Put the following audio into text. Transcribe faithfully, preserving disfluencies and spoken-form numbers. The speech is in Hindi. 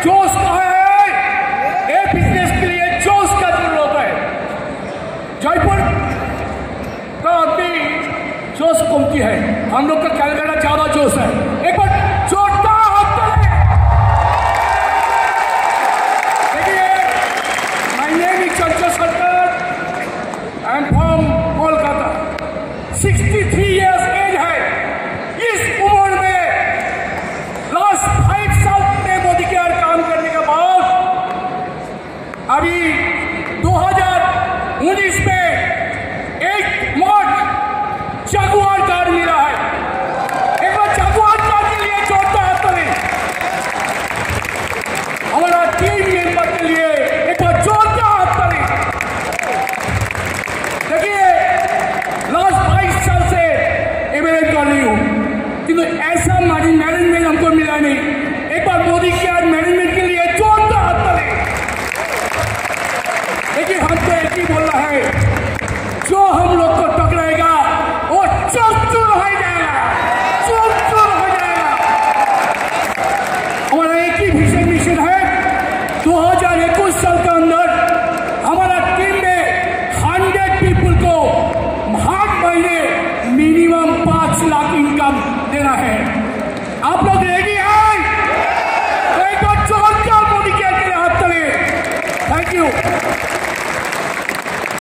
जोश कहाँ है? ये बिजनेस के लिए जोश का जरूरत है। जयपुर का आदमी जोश कमती है, हम लोग का कलकत्ता ज्यादा जोश है। एक बार जोरदार हाथ ताली। देखिए, my name is Chanchal Sarkar. I am from Kolkata. तिरेसठ years एज है। इस उम्र में लास्ट फाइव साल में मोदी केयर काम करने के बाद अभी दो हज़ार उन्नीस में एक मॉड जगुआर कार मिला है। एक बार जगुआर कार के लिए जोरदार हाथ ताली। हमारा टीम मेंबर के लिए एक बार जोरदार हाथ ताली। देखिए, लास्ट बाईस साल से एमएलए कर रही हूँ, किंतु ऐसा मैनेजमेंट हमको मिला नहीं। एक बार मोदी केयर मैनेजमेंट के लिए जोरदार हाथ ताली। देखिए, हमको एक ही बोलना है, जो हम लोग को टकराएगा वो चूर-चूर हो जाएगा, चूर-चूर हो जाएगा। हमारा एक ही विजन मिशन है, दो हज़ार इक्कीस साल के अंदर हमारा टीम में हंड्रेड पीपल को हर महीने मिनिमम पांच लाख इनकम देना है। आप लोग रेडी